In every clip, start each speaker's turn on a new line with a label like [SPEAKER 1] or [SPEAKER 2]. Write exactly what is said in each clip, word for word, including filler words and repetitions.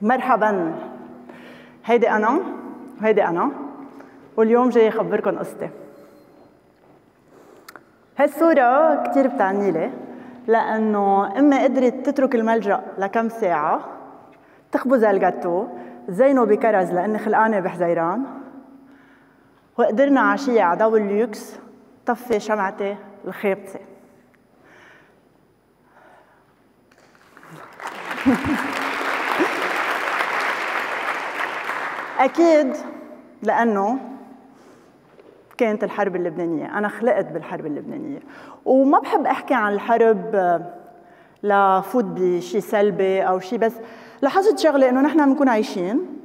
[SPEAKER 1] مرحبا، هيدي أنا وهيدي أنا، واليوم جاي أخبركن قصتي. هالصورة كتير بتعني لي، لأنه أمي قدرت تترك الملجأ لكم ساعة تخبز الجاتو تزينه بكرز لأني خلقانة بحزيران، وقدرنا عشية على ضوء الليوكس طفي شمعتي الخيبتي. أكيد لأنه كانت الحرب اللبنانية، أنا خلقت بالحرب اللبنانية، وما بحب أحكي عن الحرب لفوت بشي سلبي أو شي، بس لاحظت شغلة إنه نحن بنكون عايشين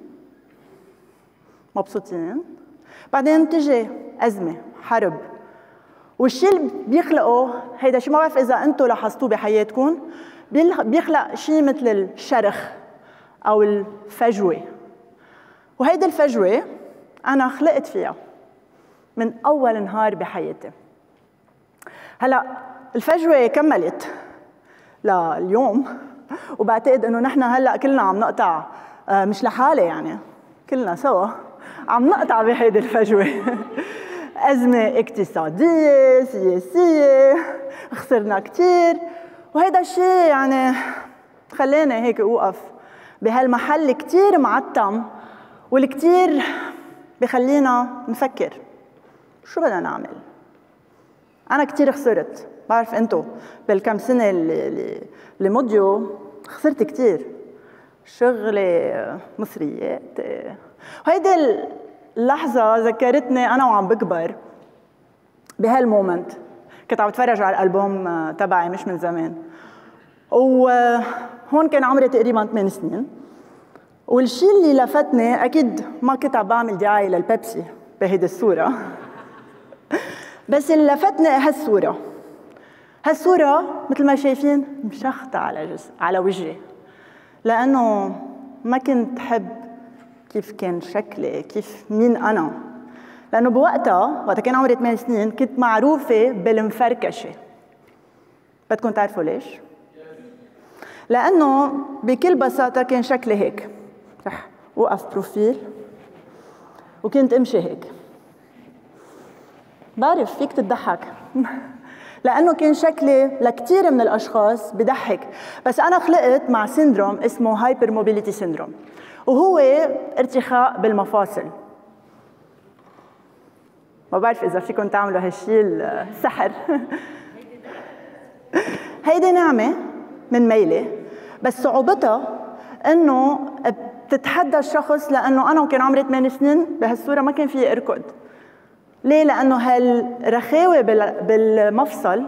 [SPEAKER 1] مبسوطين، بعدين تجي أزمة حرب، والشي اللي بيخلقه هيدا شي ما بعرف إذا أنتم لاحظتوه بحياتكم، بيخلق شي مثل الشرخ أو الفجوة، وهيدي الفجوة أنا خلقت فيها من أول نهار بحياتي. هلأ الفجوة كملت لليوم، وبعتقد إنه نحن هلأ كلنا عم نقطع، مش لحالي يعني، كلنا سوا عم نقطع بهيدي الفجوة. أزمة اقتصادية، سياسية، خسرنا كتير، وهيدا الشيء يعني خلاني هيك أوقف بهالمحل كتير معتم، والكتير بخلينا نفكر شو بدنا نعمل. أنا كتير خسرت، بعرف أنتو بالكم سنة اللي, اللي مضيوا خسرت كتير، شغلي، مصريات، وهيدي اللحظة ذكرتني أنا وعم بكبر بهالمومنت. كنت عم بتفرج على الألبوم تبعي مش من زمان، وهون كان عمري تقريبا ثمان سنين، والشي اللي لفتني، أكيد ما كنت عم بعمل دعاية للبيبسي بهيدي الصورة، بس اللي لفتني هالصورة. هالصورة مثل ما شايفين مشخطة على جس على وجهي، لأنه ما كنت حب كيف كان شكلي، كيف مين أنا، لأنه بوقتها وقت كان عمري ثمان سنين كنت معروفة بالمفركشة. بدكم تعرفوا ليش؟ لأنه بكل بساطة كان شكلي هيك، رح وقف بروفيل وكنت امشي هيك. بعرف فيك تضحك لأنه كان شكلي لكتير من الأشخاص بضحك، بس أنا خلقت مع سيندروم اسمه هايبر موبيليتي سيندروم، وهو ارتخاء بالمفاصل. ما بعرف إذا فيكم تعملوا هالشي السحر. هيدي نعمة من ميلة، بس صعوبتها إنه بتتحدى الشخص، لأنه أنا وكان عمري ثمان سنين بهالصورة ما كان فيي أركض. ليه؟ لأنه هالرخاوة بالمفصل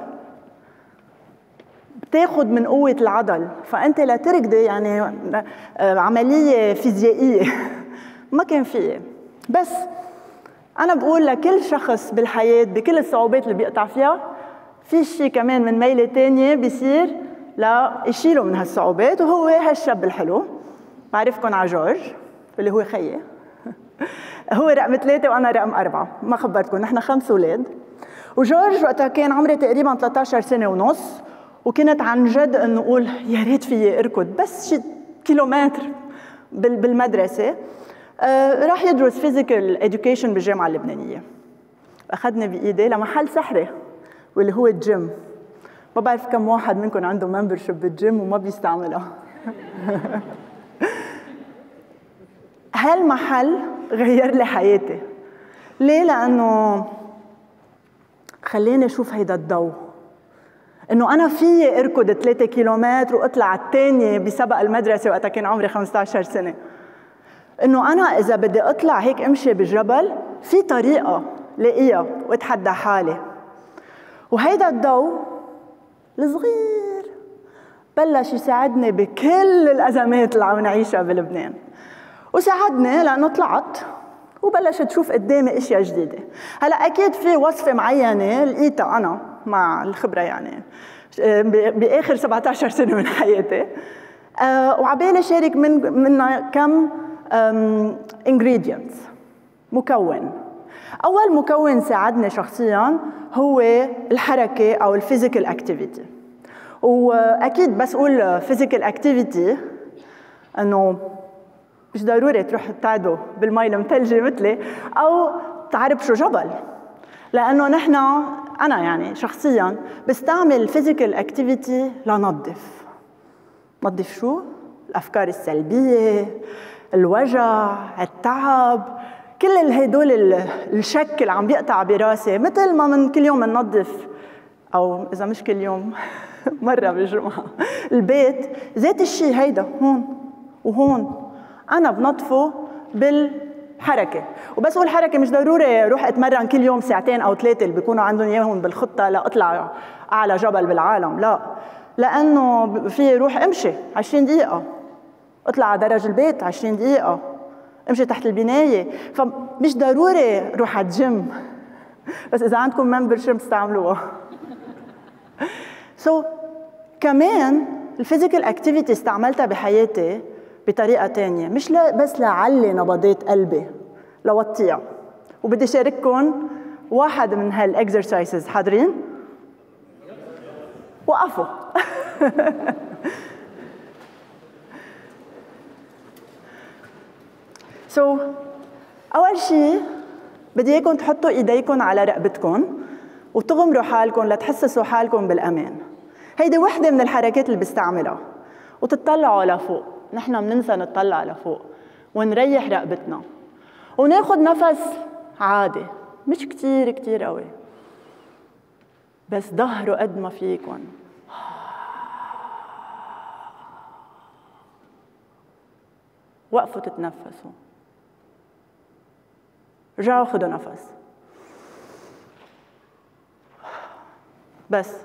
[SPEAKER 1] بتاخد من قوة العضل، فأنت لا تركضي يعني عملية فيزيائية ما كان فيي. بس أنا بقول لكل شخص بالحياة بكل الصعوبات اللي بيقطع فيها، في شيء كمان من ميلة تانية بيصير ليشيله من هالصعوبات، وهو هالشاب الحلو. بعرفكم على جورج اللي هو خيي، هو رقم ثلاثة وأنا رقم أربعة، ما خبرتكم نحن خمس أولاد. وجورج وقتها كان عمري تقريبا ثلاثة عشر سنة ونص، وكنت عن جد إنه أقول يا ريت فيي أركض بس شي كيلومتر بالمدرسة. آه راح يدرس فيزيكال إديوكيشن بالجامعة اللبنانية، أخذني بإيدي لمحل سحري واللي هو الجيم. ما بعرف كم واحد منكم عنده ممبرشيب بالجيم وما بيستعملها. هالمحل غير لي حياتي. ليه؟ لأنه خليني أشوف هيدا الضوء، إنه أنا فيي أركض ثلاثة كيلومتر وأطلع الثانية بسبق المدرسة وقتها كان عمري خمسة عشر سنة. إنه أنا إذا بدي أطلع هيك أمشي بالجبل في طريقة لاقيها وأتحدى حالي. وهيدا الضوء الصغير بلش يساعدني بكل الأزمات اللي عم نعيشها بلبنان، وساعدني لأنه طلعت وبلشت أشوف قدامي أشياء جديدة. هلأ أكيد في وصفة معينة لقيتها أنا مع الخبرة يعني بآخر سبعة عشر سنة من حياتي، أه وعبالي شارك من منها كم ingredients، مكون. أول مكون ساعدني شخصياً هو الحركة أو الفيزيكال أكتيفيتي. وأكيد بس أقول فيزيكال أكتيفيتي إنه مش ضروري تروح تعدوا بالمي المثلجة مثلي أو تعربشوا جبل، لأنه نحن أنا يعني شخصياً بستعمل physical activity لنظف. نظف شو؟ الأفكار السلبية، الوجع، التعب، كل هدول الشك اللي عم بيقطع براسي، مثل ما من كل يوم ننظف، أو إذا مش كل يوم مرة بالجمعة البيت، ذات الشيء هيدا هون وهون أنا بنظفه بالحركة. وبس أقول حركة مش ضروري روح أتمرن كل يوم ساعتين أو ثلاثة اللي بيكونوا عندهم إياهم بالخطة لأطلع أعلى جبل بالعالم، لا، لأنه في روح امشي عشرين دقيقة، اطلع على درج البيت عشرين دقيقة، امشي تحت البناية. فمش ضروري روح على الجيم، بس إذا عندكم ممبرشيب استعملوها. سو so, كمان الفيزيكال اكتيفيتي استعملتها بحياتي بطريقة تانية، مش لا بس لعلي نبضات قلبي، لوطيها. وبدي شارككم واحد من هالاكسرسايزز. حاضرين؟ وقفوا. سو so, أول شيء بدي إياكم تحطوا إيديكم على رقبتكم وتغمروا حالكم لتحسسوا حالكم بالأمان. هيدي وحدة من الحركات اللي بستعملها. وتطلعوا لفوق، نحن بننسى نطلع لفوق ونريح رقبتنا وناخد نفس عادي، مش كتير كتير قوي، بس ظهروا قد ما فيكم. وقفوا تتنفسوا، رجعوا خدوا نفس، بس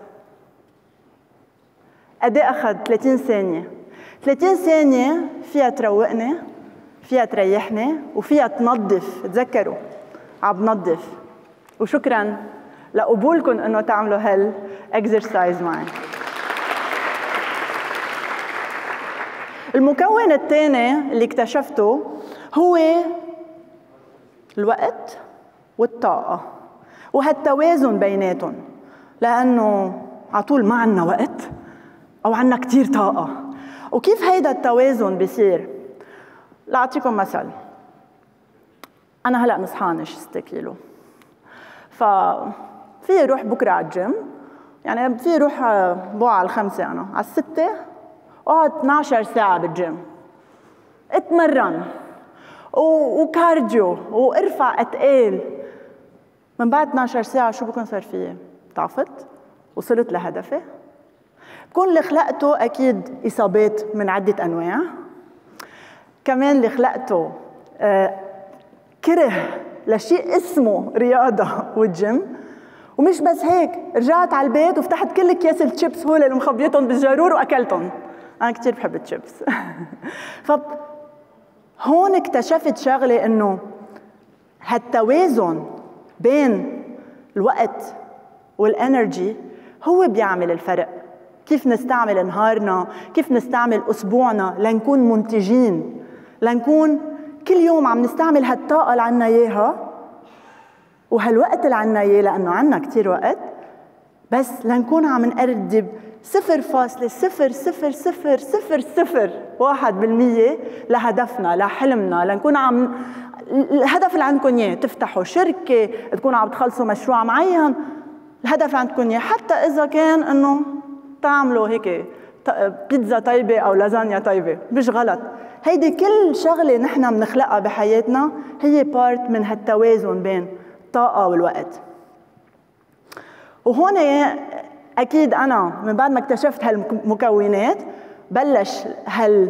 [SPEAKER 1] قد ايه اخذ؟ ثلاثين ثانية. ثلاثين ثانية فيها تروقني، فيها تريحني، وفيها تنظف. تذكروا عم بنظف. وشكرا لقبولكم انه تعملوا هالاكسرسايز معي. المكون الثاني اللي اكتشفته هو الوقت والطاقة وهالتوازن بيناتهم، لأنه عطول ما عنا وقت أو عنا كتير طاقة. وكيف هيدا التوازن بيصير؟ لأعطيكم مثل. أنا هلأ نصحانة ستة كيلو، ففي روح بكرة على الجيم، يعني في روح بوع على الخمسة، أنا على الستة وقعد اثنعش ساعة بالجيم اتمرن وكارديو وارفع أتقال. من بعد اثنعش ساعة شو بكون صار فيي؟ ضعفت؟ وصلت لهدفي؟ بكون اللي خلقته أكيد إصابات من عدة أنواع، كمان اللي خلقته آه كره لشيء اسمه رياضة والجيم. ومش بس هيك، رجعت على البيت وفتحت كل أكياس الشيبس هول اللي مخبيتهم بالجارور وأكلتهم. أنا كتير بحب الشيبس. فهون اكتشفت شغلة، إنه هالتوازن بين الوقت والإنرجي هو بيعمل الفرق. كيف نستعمل نهارنا، كيف نستعمل أسبوعنا لنكون منتجين، لنكون كل يوم عم نستعمل هالطاقة اللي عنا إياها وهالوقت اللي عنا إياه، لأنه عنا كتير وقت، بس لنكون عم نقرب صفر فاصلة صفر صفر صفر صفر صفر واحد بالمية لهدفنا، لحلمنا، لنكون عم الهدف اللي عندكم إياه، تفتحوا شركة، تكونوا عم تخلصوا مشروع معين، الهدف اللي عندكم إياه، حتى إذا كان إنه تعملوا هيك بيتزا طيبة أو لازانيا طيبة، مش غلط. هيدي كل شغلة نحن بنخلقها بحياتنا هي بارت من هالتوازن بين الطاقة والوقت. وهون أكيد أنا من بعد ما اكتشفت هالمكونات بلش هال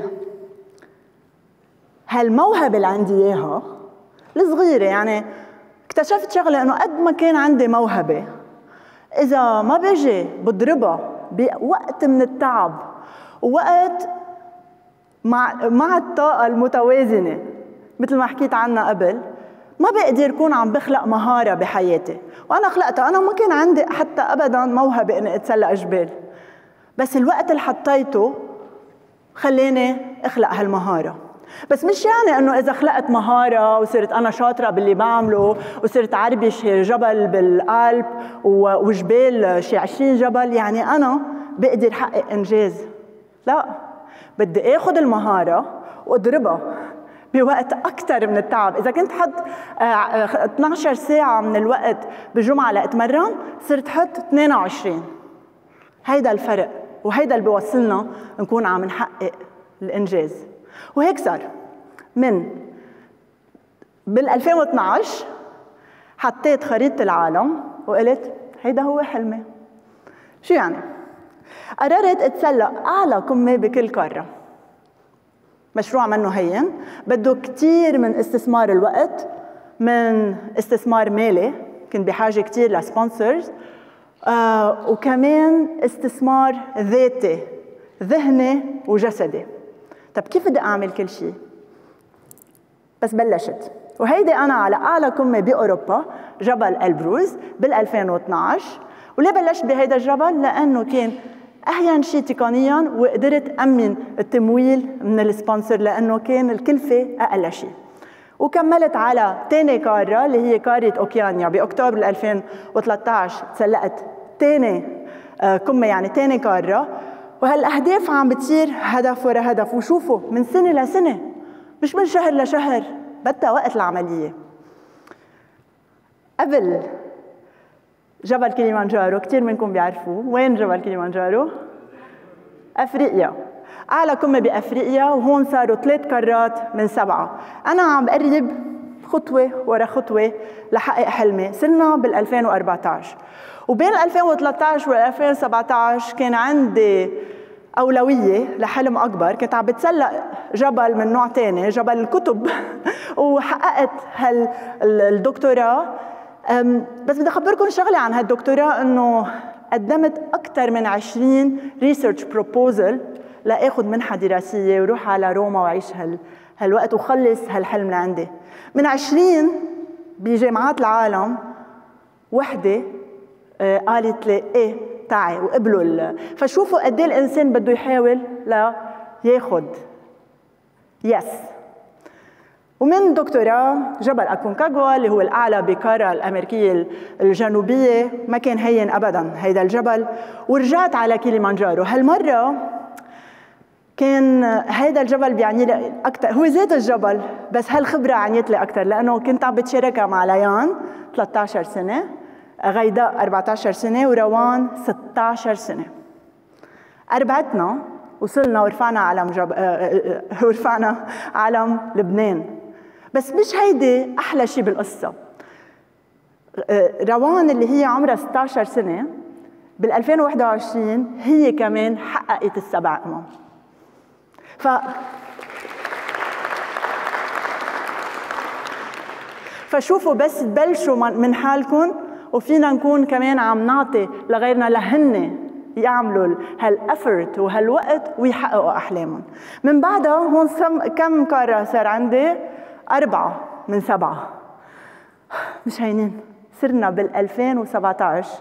[SPEAKER 1] هالموهبة اللي عندي إياها الصغيرة. يعني اكتشفت شغلة، إنه قد ما كان عندي موهبة، إذا ما بيجي بضربها بوقت من التعب ووقت مع مع الطاقة المتوازنة مثل ما حكيت عنها قبل، ما بقدر أكون عم بخلق مهارة بحياتي. وأنا خلقتها، أنا ما كان عندي حتى أبداً موهبة إني أتسلق جبال، بس الوقت اللي حطيته خلاني أخلق هالمهارة. بس مش يعني إنه إذا خلقت مهارة وصرت أنا شاطرة باللي بعمله وصرت عربش جبل بالقلب وجبال شي عشرين جبل يعني أنا بقدر حقق إنجاز. لا، بدي آخذ المهارة وأضربها بوقت أكثر من التعب. إذا كنت حط اثنعش ساعة من الوقت بالجمعة لأتمرن، صرت حط اثنين وعشرين. هيدا الفرق، وهيدا اللي بيوصلنا نكون عم نحقق الإنجاز. وهيك صار. من بال ألفين واثنعش حطيت خريطة العالم وقلت هيدا هو حلمي. شو يعني؟ قررت اتسلق أعلى قمة بكل قارة. مشروع منه هين، بده كتير من استثمار الوقت، من استثمار مالي، كنت بحاجة كتير لسبونسرز، آه وكمان استثمار ذاتي، ذهني وجسدي. طب كيف بدي أعمل كل شيء؟ بس بلشت، وهيدي أنا على أعلى قمة بأوروبا، جبل البروز بال ألفين واثنعش. وليه بلشت بهيدا الجبل؟ لأنه كان أهين شيء تقنياً، وقدرت أمن التمويل من السبونسر لأنه كان الكلفة أقل شيء. وكملت على تاني قارة اللي هي قارة أوكيانيا. بأكتوبر ألفين وثلاثة عشر تسلقت تاني قمة، يعني تاني قارة. وهالأهداف عم بتصير هدف ورا هدف، وشوفوا من سنة لسنة، مش من شهر لشهر، بدها وقت العملية. قبل جبل كليمانجارو، كتير منكم بيعرفوه، وين جبل كليمانجارو؟ أفريقيا. أعلى قمة بأفريقيا، وهون صاروا ثلاث قارات من سبعة. أنا عم بقرب خطوة ورا خطوة لحقق حلمي. صرنا بال ألفين وأربعة عشر، وبين ألفين وثلاثة عشر وال ألفين وسبعة عشر كان عندي أولوية لحلم أكبر. كنت عم بتسلق جبل من نوع تاني، جبل الكتب وحققت هالدكتوراه. بس بدي أخبركم شغلة عن هالدكتوراه، إنه قدمت أكثر من عشرين ريسيرش بروبوزل لآخذ منحة دراسية وروح على روما وعيش هال هالوقت وخلص هالحلم اللي عندي. من عشرين بجامعات العالم، وحدة آه قالت لي إيه تعي وقبلوا ال... فشوفوا قد ايه الإنسان بده يحاول لا ياخذ يس. ومن دكتوراه جبل أكونكاغوا اللي هو الأعلى بقارة الأمريكية الجنوبية، ما كان هين أبداً هيدا الجبل. ورجعت على كليمانجارو. هالمرة كان هيدا الجبل بيعني لي أكثر، هو ذات الجبل، بس هالخبرة عنيت لي أكثر، لأنه كنت عم بتشاركها مع ليان ثلاثة عشر سنة، غيداء أربعة عشر سنة، وروان ستة عشر سنة. أربعتنا وصلنا ورفعنا علم جب... ورفعنا علم لبنان. بس مش هيدي أحلى شيء بالقصة. روان اللي هي عمرها ستة عشر سنة بال ألفين وواحد وعشرين هي كمان حققت السبع أمم. ف فشوفوا بس تبلشوا من حالكم، وفينا نكون كمان عم نعطي لغيرنا لهن يعملوا هالافورت وهالوقت ويحققوا احلامهم. من بعدها هون كم قاره صار عندي؟ أربعة من سبعة. مش هينين. صرنا بال ألفين وسبعة عشر.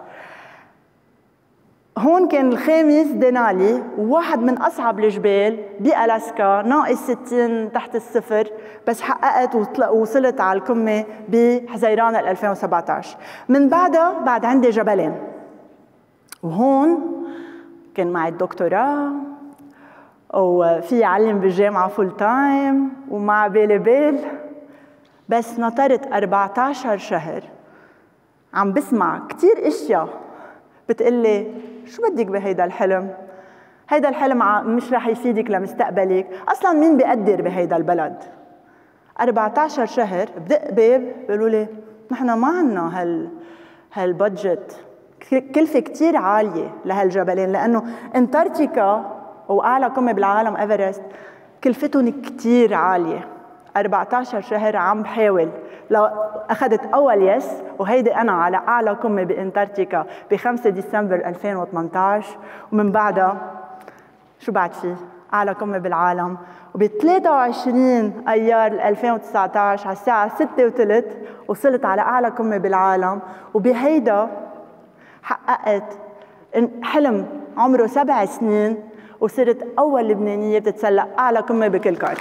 [SPEAKER 1] هون كان الخامس دينالي، وواحد من أصعب الجبال بألاسكا، ناقص ستين تحت الصفر، بس حققت ووصلت على القمة بحزيران ألفين وسبعة عشر. من بعدها بعد عندي جبلين، وهون كان معي الدكتوراه، وفي علم بالجامعة فول تايم، ومع بالي بال. بس نطرت أربعة عشر شهر عم بسمع كتير اشياء بتقلي شو بدك بهيدا الحلم؟ هيدا الحلم مش رح يفيدك لمستقبلك، اصلا مين بيقدر بهيدا البلد؟ أربعة عشر شهر بدق باب بيقولوا لي نحن ما عنا هال هالبادجت، كلفة كتير عالية لهالجبلين، لأنه انتاركتيكا وأعلى قمة بالعالم إيفرست كلفتهم كتير عالية. أربعة عشر شهر عم بحاول، لو أخذت أول يس، وهيدي أنا على أعلى قمة بأنتاركتيكا ب خمسة ديسمبر ألفين وثمانية عشر، ومن بعدها شو بعد فيه؟ أعلى قمة بالعالم. وب ثلاثة وعشرين أيار ألفين وتسعة عشر على الساعة ستة وثلث وصلت على أعلى قمة بالعالم، وبهيدا حققت حلم عمره سبع سنين، وصرت أول لبنانية بتتسلق أعلى قمة بكل قارة.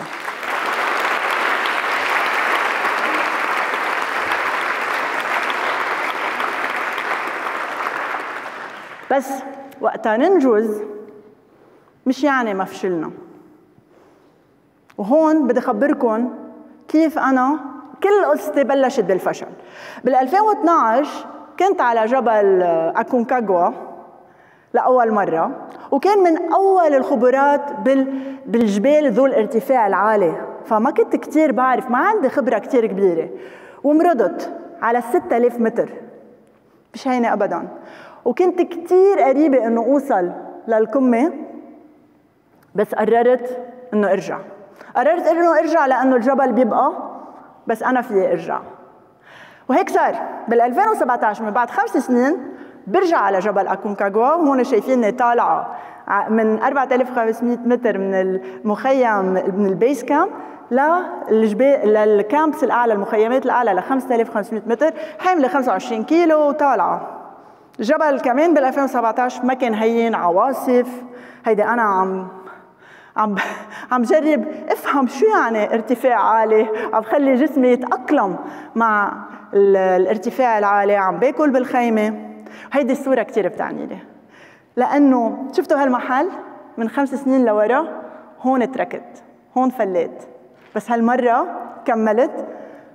[SPEAKER 1] بس وقتها ننجز مش يعني ما فشلنا. وهون بدي أخبركم كيف أنا كل قصتي بلشت بالفشل. بال ألفين واثنعش كنت على جبل أكونكاغوا لأول مرة، وكان من أول الخبرات بالجبال ذو الارتفاع العالي، فما كنت كتير بعرف، ما عندي خبرة كتير كبيرة، ومرضت على ستة آلاف متر، مش هينة أبداً، وكنت كتير قريبة إنه أوصل للقمة، بس قررت إنه أرجع. قررت إنه أرجع لأنه الجبل بيبقى، بس أنا فيي أرجع. وهيك صار بال ألفين وسبعطعش، من بعد خمس سنين برجع على جبل أكونكاغوا. هون شايفيني طالعة من أربعة آلاف وخمسمية متر من المخيم، من البيس كامب للجبال للكامبس الأعلى، المخيمات الأعلى ل خمسة آلاف وخمسمية متر، حاملة خمسة وعشرين كيلو وطالعة. الجبل كمان بال ألفين وسبعطعش ما كان هين، عواصف. هيدا أنا عم عم عم جرب افهم شو يعني ارتفاع عالي، عم خلي جسمي يتأقلم مع الارتفاع العالي، عم باكل بالخيمة. هيدي الصورة كتير بتعني لي، لأنه شفتوا هالمحل من خمس سنين لورا، هون تركت، هون فليت، بس هالمرة كملت.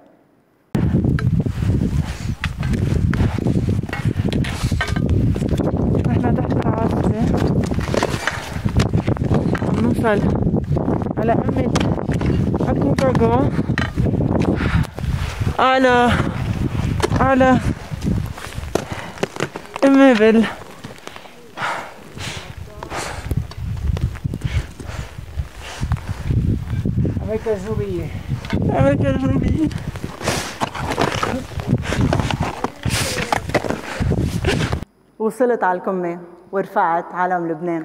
[SPEAKER 1] نحن تحت العاصفة عم نوصل على قمة أكونكاغوا، على على قمة بال
[SPEAKER 2] أمريكا الجنوبية.
[SPEAKER 1] أمريكا الجنوبية. وصلت على القمة ورفعت علم لبنان.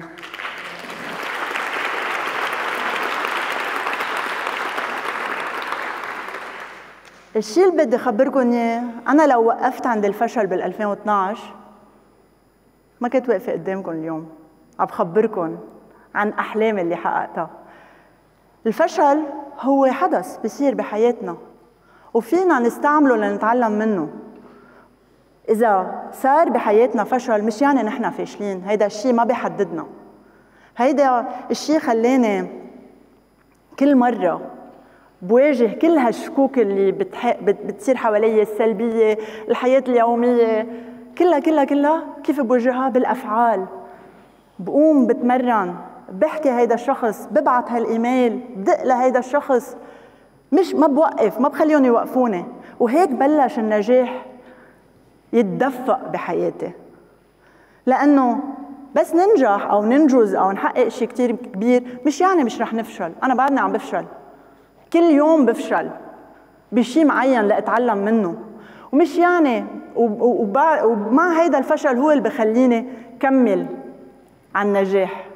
[SPEAKER 1] الشيء اللي بدي أخبركم إياه، أنا لو وقفت عند الفشل بال ألفين واثنعش ما كنت واقفة قدامكم اليوم عم بخبركم عن أحلامي اللي حققتها. الفشل هو حدث بيصير بحياتنا، وفينا نستعمله لنتعلم منه. إذا صار بحياتنا فشل مش يعني نحن فاشلين، هيدا الشيء ما بيحددنا. هيدا الشيء خلاني كل مرة بواجه كل هالشكوك اللي بتح... بتصير حوالي، السلبية، الحياة اليومية، كلها كلها كلها كيف بوجهها؟ بالأفعال. بقوم بتمرن، بحكي هيدا الشخص، ببعت هالإيميل، بدق لهيدا الشخص، مش ما بوقف، ما بخليهم يوقفوني. وهيك بلش النجاح يتدفق بحياتي، لأنه بس ننجح أو ننجز أو نحقق شيء كتير كبير مش يعني مش رح نفشل. أنا بعدني عم بفشل، كل يوم بفشل بشيء معين لأتعلم منه، ومش يعني ومع هيدا الفشل هو اللي بخليني كمل عن النجاح.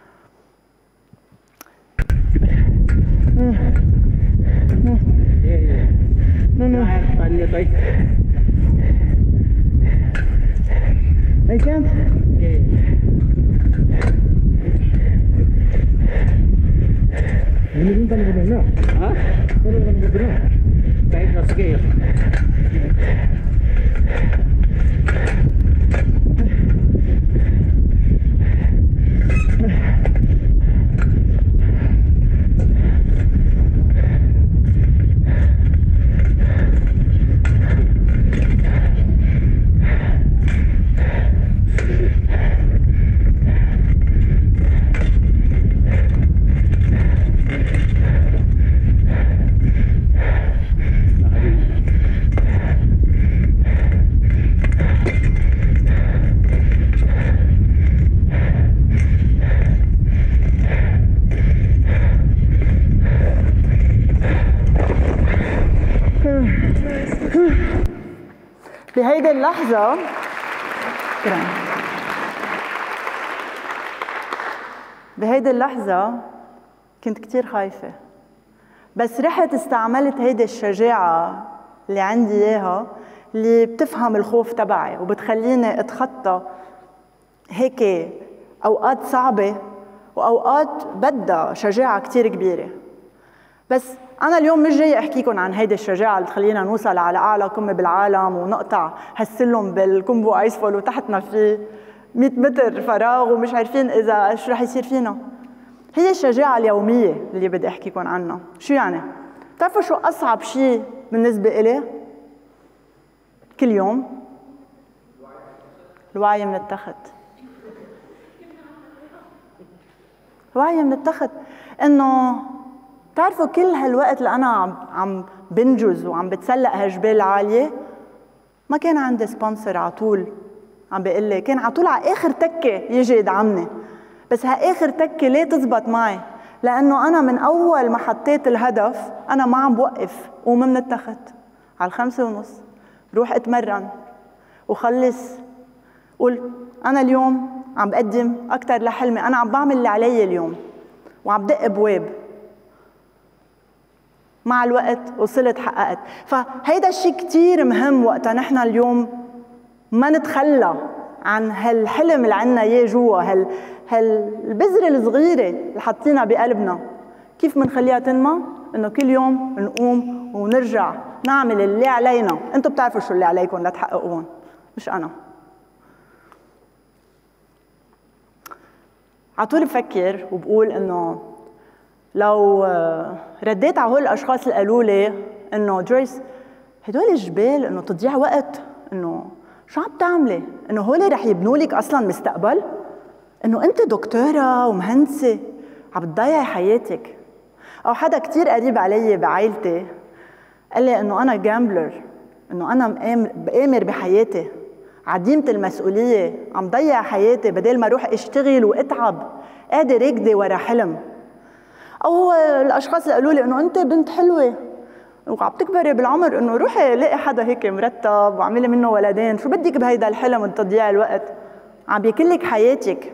[SPEAKER 1] I can't.
[SPEAKER 2] Ini kan benar nak? Hah? Kalau kan benar. Baik nak sikit.
[SPEAKER 1] بهيدي اللحظة بهيدي اللحظة كنت كتير خايفة، بس رحت استعملت هيدي الشجاعة اللي عندي إياها، اللي بتفهم الخوف تبعي وبتخليني أتخطى هيك أوقات صعبة وأوقات بدها شجاعة كتير كبيرة. بس أنا اليوم مش جاي أحكيكم عن هيدي الشجاعة اللي تخلينا نوصل على أعلى قمة بالعالم ونقطع هالسلم بالكومبو آيسفول وتحتنا في مئة متر فراغ ومش عارفين إذا إيش رح يصير فينا. هي الشجاعة اليومية اللي بدي أحكيكم عنها. شو يعني؟ بتعرفوا شو أصعب شيء بالنسبة إلي؟ كل يوم الوعي من التخت. الوعي من التخت إنه بتعرفوا كل هالوقت اللي أنا عم عم بنجز وعم بتسلق هالجبال عالية، ما كان عندي سبونسر على طول عم بيقول لي، كان على طول على آخر تكة يجي يدعمني. بس هآخر تكة ليه تزبط معي؟ لأنه أنا من أول ما حطيت الهدف أنا ما عم بوقف، قوم من التخت على الخمسة ونص روح اتمرن وخلص، قول أنا اليوم عم بقدم أكتر لحلمي، أنا عم بعمل اللي علي اليوم وعم بدق أبواب. مع الوقت وصلت حققت. فهيدا الشيء كتير مهم وقتا نحن اليوم ما نتخلى عن هالحلم اللي عنا اياه جوا، هال هالبذرة الصغيرة اللي حاطينها بقلبنا، كيف منخليها تنمى؟ انه كل يوم نقوم ونرجع نعمل اللي علينا. انتم بتعرفوا شو اللي عليكم لتحققون، مش انا. عطول بفكر وبقول انه لو رديت على هول الاشخاص اللي قالوا لي انه جويس هدول الجبال انه تضيع وقت، انه شو عم تعملي؟ انه هول رح يبنوا لك اصلا مستقبل؟ انه انت دكتوره ومهندسه عم بتضيعي حياتك. او حدا كتير قريب علي بعائلتي قال لي انه انا جامبلر، انه انا بآمر بحياتي، عديمه المسؤوليه، عم ضيع حياتي بدل ما اروح اشتغل واتعب قاعده راكده ورا حلم. او الاشخاص اللي قالوا لي انه انت بنت حلوه وعم تكبري بالعمر، انه روحي لاقي حدا هيك مرتب واعملي منه ولدين، شو بدك بهيدا الحلم وتضييع الوقت؟ عم بياكلك حياتك.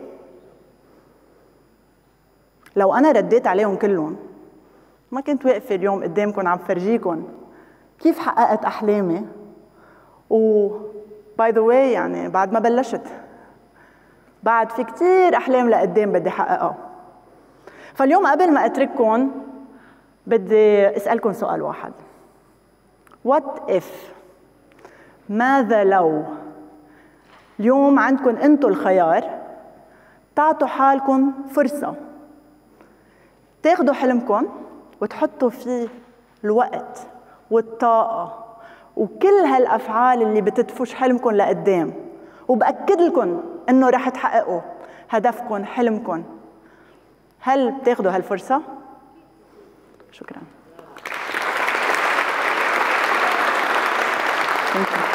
[SPEAKER 1] لو انا رديت عليهم كلهم ما كنت واقفه اليوم قدامكم عم فرجيكم كيف حققت احلامي. و باي ذا واي يعني بعد ما بلشت، بعد في كتير احلام لقدام بدي احققها. فاليوم قبل ما اترككم بدي اسالكم سؤال واحد. What if؟ ماذا لو اليوم عندكم انتم الخيار تعطوا حالكم فرصه تاخذوا حلمكم وتحطوا فيه الوقت والطاقه وكل هالافعال اللي بتدفش حلمكم لقدام، وباكد لكم انه رح تحققوا هدفكم حلمكم. هل بتاخذوا هالفرصه؟ شكرا.